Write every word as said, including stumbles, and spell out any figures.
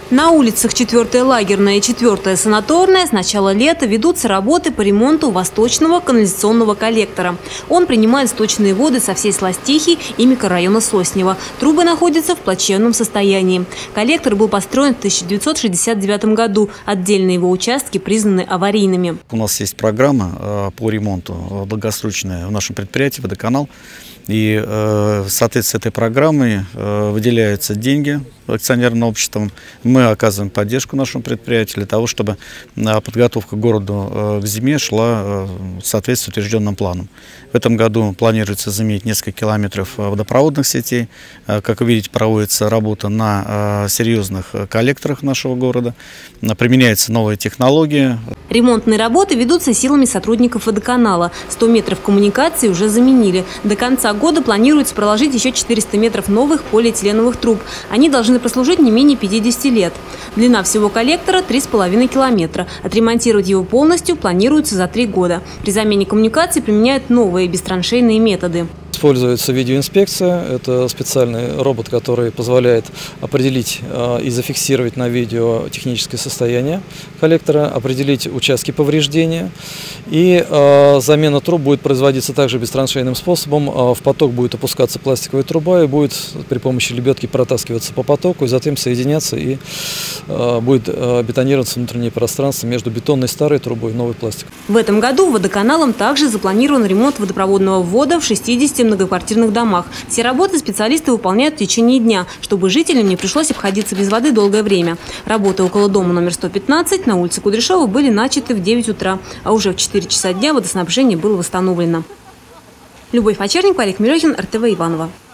На улицах четвёртая лагерная и четвёртая санаторная с начала лета ведутся работы по ремонту восточного канализационного коллектора. Он принимает сточные воды со всей Сластихи и микрорайона Соснево. Трубы находятся в плачевном состоянии. Коллектор был построен в тысяча девятьсот шестьдесят девятом году. Отдельные его участки признаны аварийными. У нас есть программа по ремонту долгосрочная в нашем предприятии «Водоканал». И в соответствии с этой программой выделяются деньги акционерным обществом. Мы оказываем поддержку нашему предприятию для того, чтобы подготовка к городу к зиме шла в соответствии с утвержденным планом. В этом году планируется заменить несколько километров водопроводных сетей. Как вы видите, проводится работа на серьезных коллекторах нашего города. Применяются новые технологии. Ремонтные работы ведутся силами сотрудников водоканала. сто метров коммуникации уже заменили. До конца года планируется проложить еще четыреста метров новых полиэтиленовых труб. Они должны прослужить не менее пятидесяти лет. Длина всего коллектора три с половиной километра. Отремонтировать его полностью планируется за три года. При замене коммуникаций применяют новые бестраншейные методы. Используется видеоинспекция. Это специальный робот, который позволяет определить и зафиксировать на видео техническое состояние коллектора, определить участки повреждения. И э, замена труб будет производиться также бестраншейным способом. В поток будет опускаться пластиковая труба и будет при помощи лебедки протаскиваться по потоку и затем соединяться, и э, будет э, бетонироваться внутреннее пространство между бетонной старой трубой и новой пластикой. В этом году водоканалом также запланирован ремонт водопроводного ввода в шестидесяти многоквартирных домах. Все работы специалисты выполняют в течение дня, чтобы жителям не пришлось обходиться без воды долгое время. Работы около дома номер сто пятнадцать на улице Кудряшова были начаты в девять утра, а уже в четыре часа дня водоснабжение было восстановлено. Любовь Очерникова, Олег Мирохин, эр тэ вэ Иваново.